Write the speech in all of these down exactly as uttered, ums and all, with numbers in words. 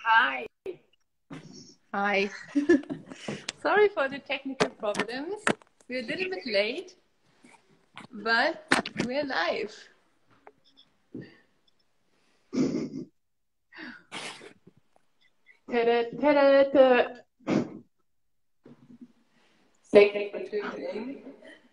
Hi. Hi. Sorry for the technical problems. We're a little bit late, but we're live. Ta-da-ta-da-ta. Technical tuning.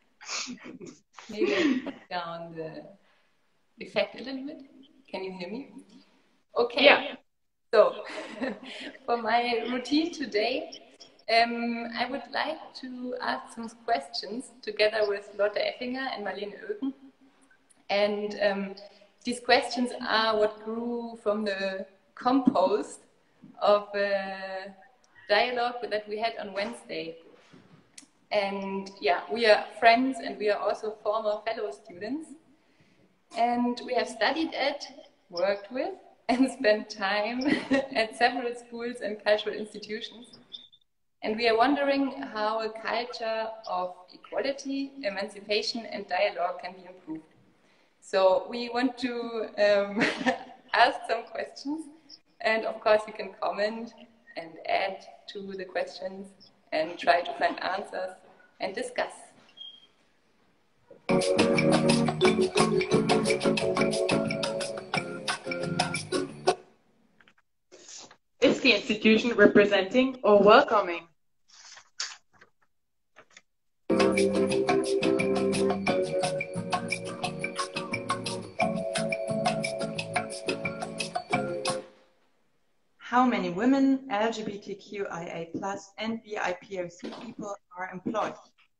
Maybe put down the effect a little bit. Can you hear me? Okay. Yeah. So, for my routine today, um, I would like to ask some questions together with Lotte Effinger and Michail Rybakov. And um, these questions are what grew from the compost of a dialogue that we had on Wednesday. And yeah, we are friends and we are also former fellow students. And we have studied at, worked with, and spent time at several schools and cultural institutions. And we are wondering how a culture of equality, emancipation, and dialogue can be improved. So we want to um, ask some questions, and of course you can comment and add to the questions and try to find answers and discuss. Is the institution representing or welcoming? How many women, L G B T Q I A plus, and B I P O C people are employed?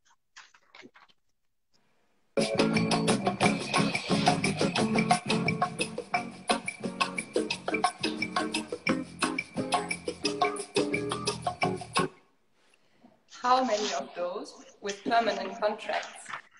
How many of those with permanent contracts?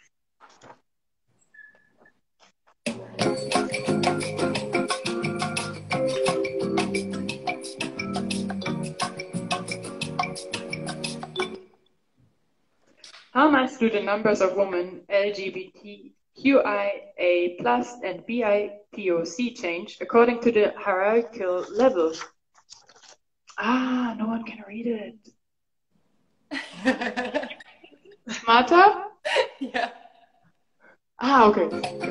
How much do the numbers of women, L G B T Q I A plus, and B I P O C change according to the hierarchical levels? Ah, no one can read it. Smarter? Yeah. Ah, okay.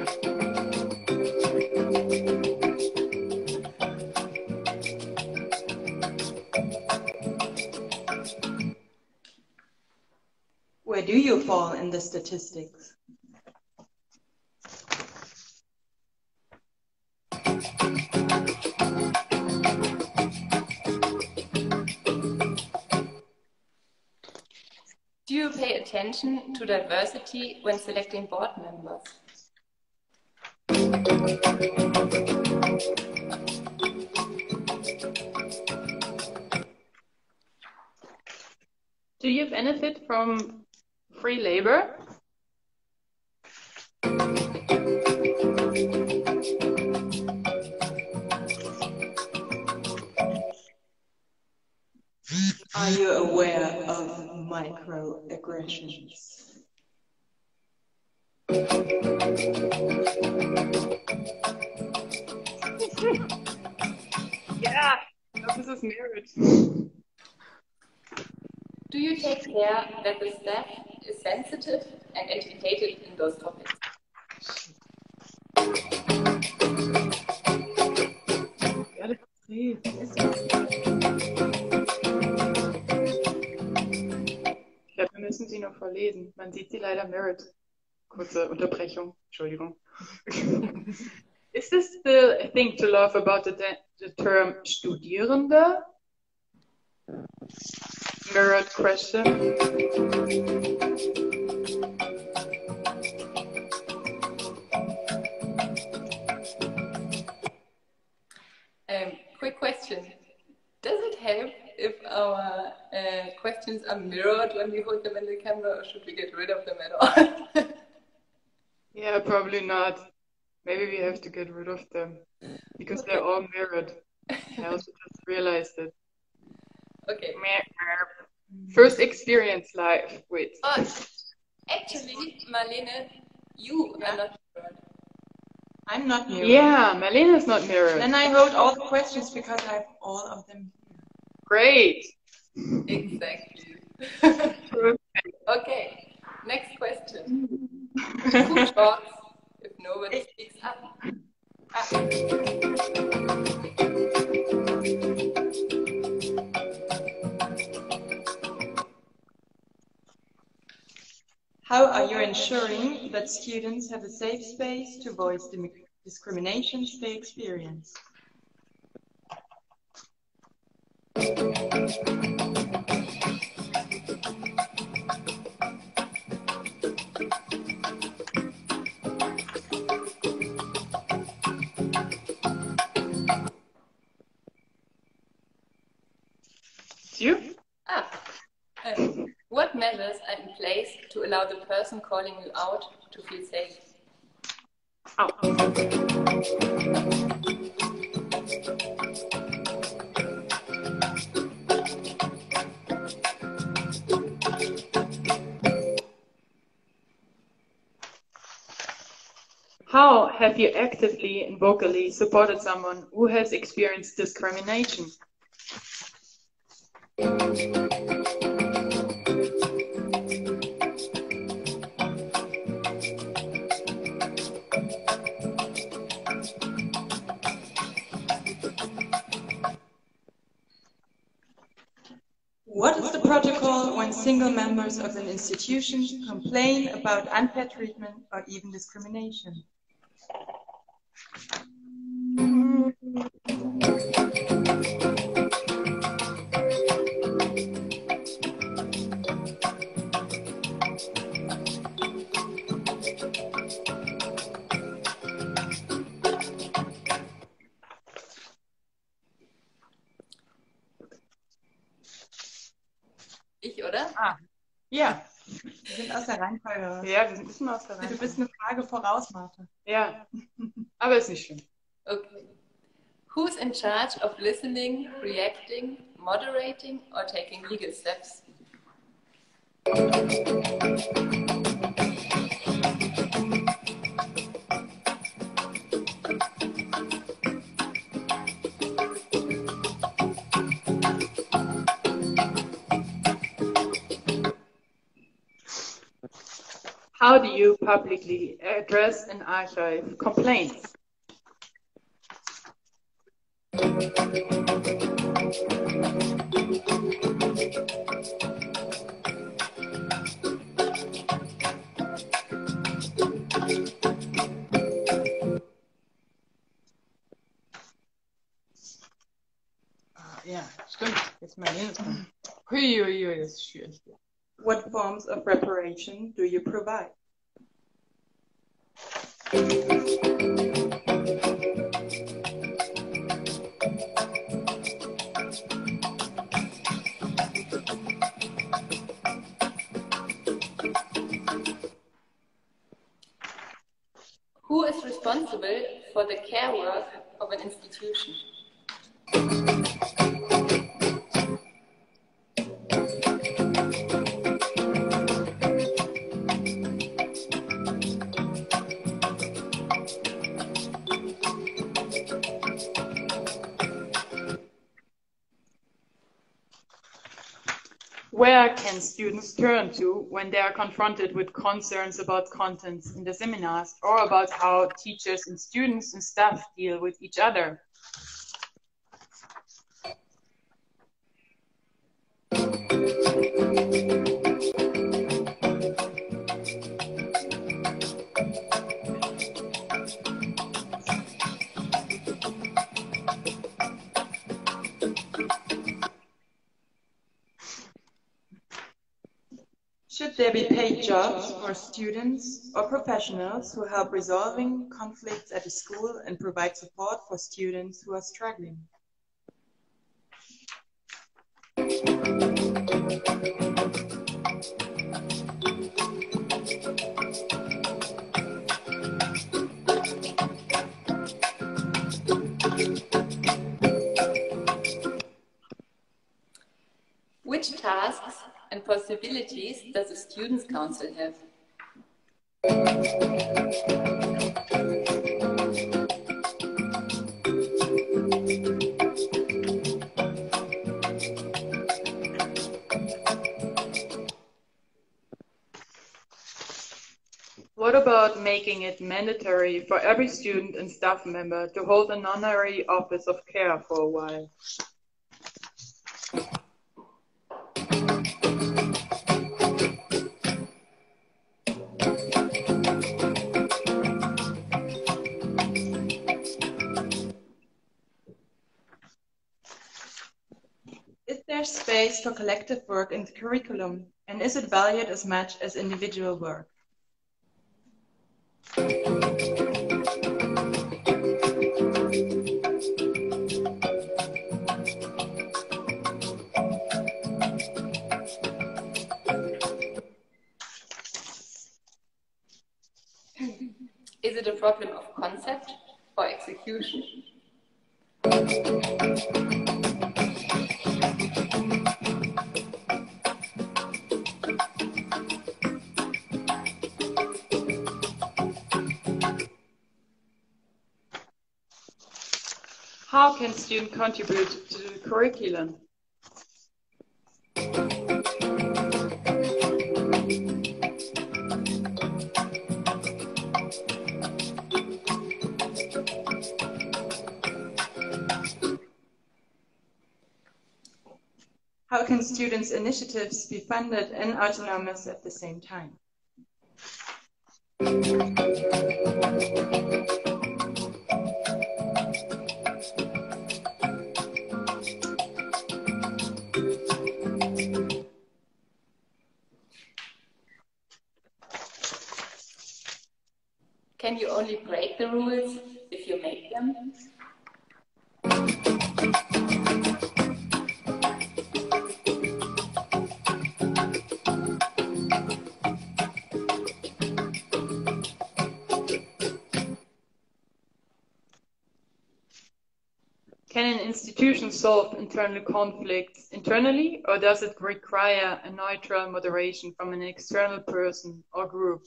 Where do you fall in the statistics? Do you pay attention to diversity when selecting board members? Do you benefit from free labor? Are you aware of microaggressions? Yeah, this is merit. Do you take care that the staff is sensitive and educated in those topics? Ja, das ist Ich glaube, wir müssen sie noch verlesen. Man sieht sie leider merit. Kurze Unterbrechung. Entschuldigung. Is this still a thing to love about the, the term Studierende? Merit question. Um, quick question. Does it help if our uh, questions are mirrored when we hold them in the camera, or should we get rid of them at all? Yeah, probably not. Maybe we have to get rid of them because they're all mirrored. I also just realized it. Okay. First experience live. Wait. Oh, actually, Marlene, you are not mirrored. I'm not mirrored. Yeah, Marlene is not mirrored. Then I hold all the questions because I have all of them here. Great. Exactly. Okay, next question. Who talks if nobody speaks up? How are you ensuring that students have a safe space to voice the discriminations they experience? You? Ah, um, what measures are in place to allow the person calling you out to feel safe? Oh. How have you actively and vocally supported someone who has experienced discrimination? What is the protocol when single members of an institution complain about unfair treatment or even discrimination? Ich, oder? Ah, ja. Wir sind aus der Reihenfolge raus. Ja, wir sind ein bisschen aus der Reihenfolge. Du bist eine Frage voraus, Martha. Ja, aber ist nicht schlimm. Okay. Who's in charge of listening, reacting, moderating or taking legal steps? How do you publicly address and archive complaints? Ja, stimmt. Jetzt mal hin. Huiuiui, das ist schwierig. What forms of reparation do you provide? Who is responsible for the care work of an institution? Where can students turn to when they are confronted with concerns about contents in the seminars or about how teachers and students and staff deal with each other? Should there be paid jobs for students or professionals who help resolving conflicts at a school and provide support for students who are struggling? Which tasks and possibilities does the Students' Council have? about making it mandatory for every student and staff member to hold an honorary office of care for a while? Is there space for collective work in the curriculum, and is it valued as much as individual work? Is it a problem of concept or execution? How can students contribute to the curriculum? How can students' initiatives be funded and autonomous at the same time? Can you only break the rules if you make them? Can an institution solve internal conflicts internally, or does it require a neutral moderation from an external person or group?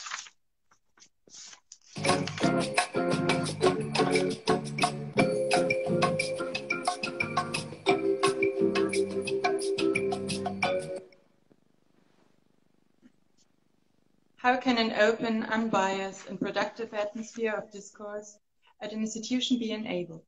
How can an open, unbiased, and productive atmosphere of discourse at an institution be enabled?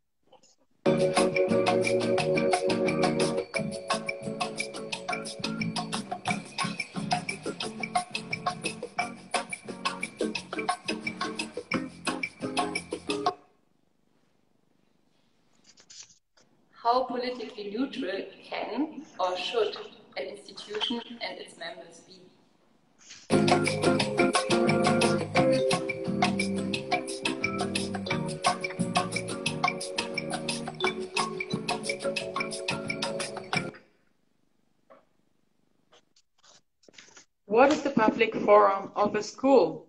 How politically neutral can or should an institution and its members be? What is the public forum of a school?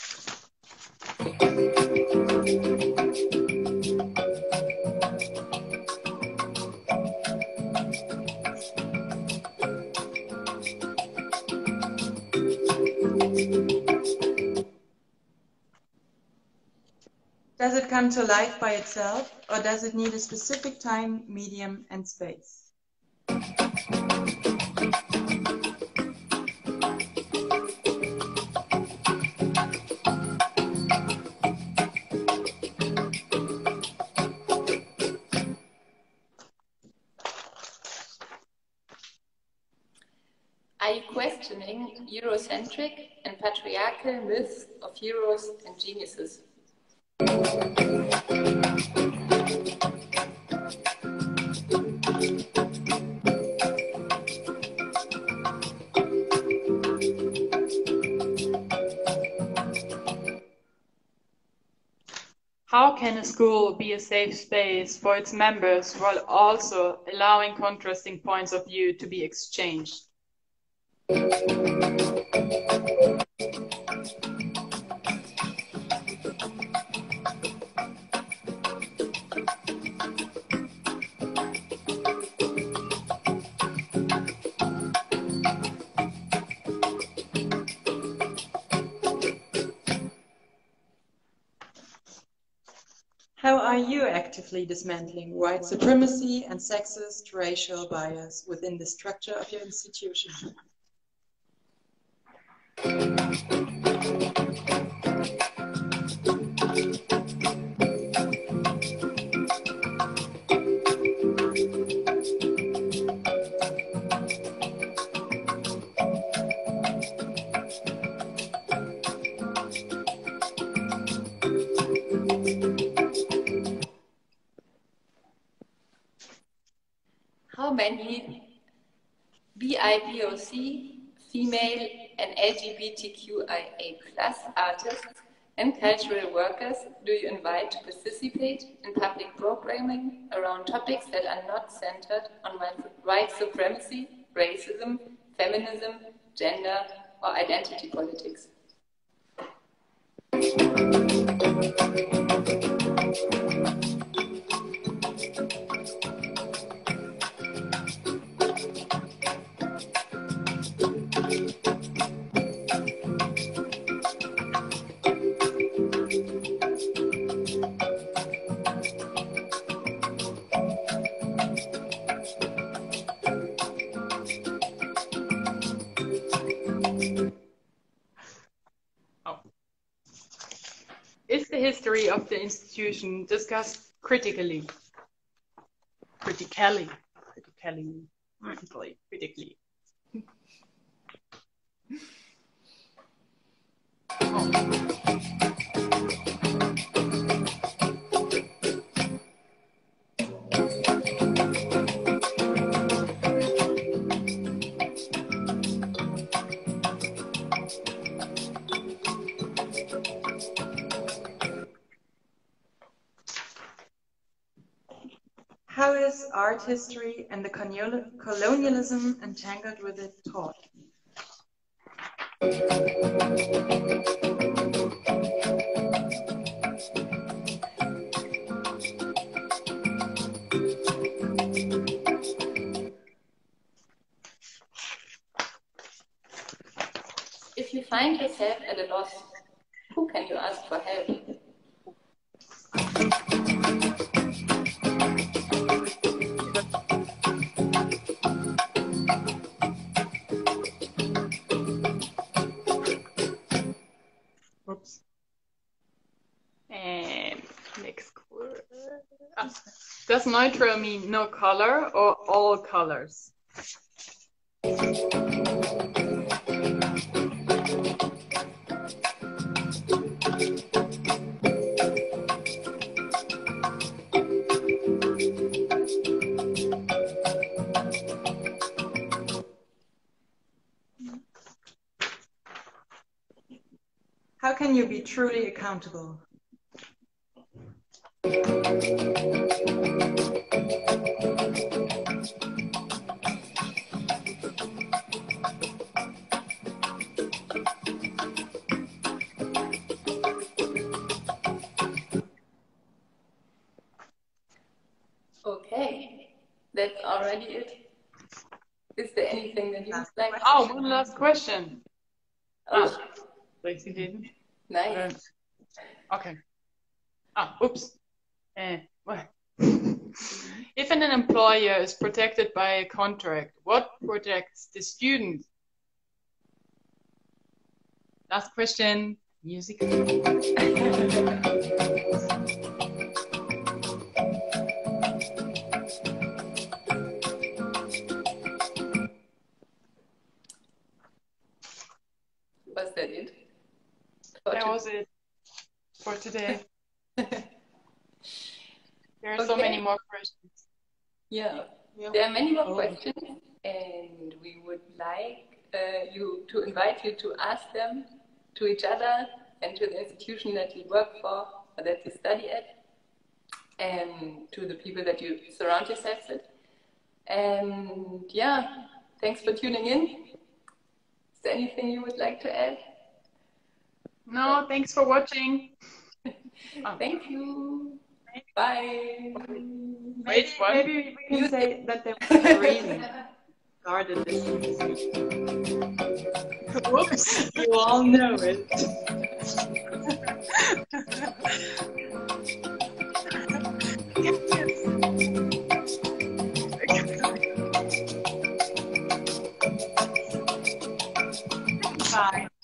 Does it come to life by itself, or does it need a specific time, medium, and space? Are you questioning Eurocentric and patriarchal myths of heroes and geniuses? How can a school be a safe space for its members while also allowing contrasting points of view to be exchanged? How are you actively dismantling white supremacy and sexist racial bias within the structure of your institution? How many BIPOC, female and L G B T Q I A plus artists and cultural workers do you invite to participate in public programming around topics that are not centered on white supremacy, racism, feminism, gender, or identity politics? Is the history of the institution discussed critically? Critically. Critically. Critically. Critically. How is art history and the colonialism entangled with it taught? If you find yourself at a loss, who can you ask for help? Oops. And next word. Ah. Does neutral mean no color or all colors? How can you be truly accountable? Okay, that's already it. Is there anything that you would like? Oh, one last question. Oh, Ah. nice. Okay. Ah, oops. Uh, well. If an employer is protected by a contract, what protects the student? Last question. Music. Was that it? That was it for today. There are so Okay. many more questions. Yeah, Yeah. there are many more Oh. questions, and we would like uh, you to invite you to ask them to each other and to the institution that you work for or that you study at, and to the people that you surround yourselves with. And yeah, thanks for tuning in. Is there anything you would like to add? No, thanks for watching. Oh. Thank you. Bye. Wait, Maybe, what? maybe we can say that there was a reason started this. Whoops. You all know it. Bye.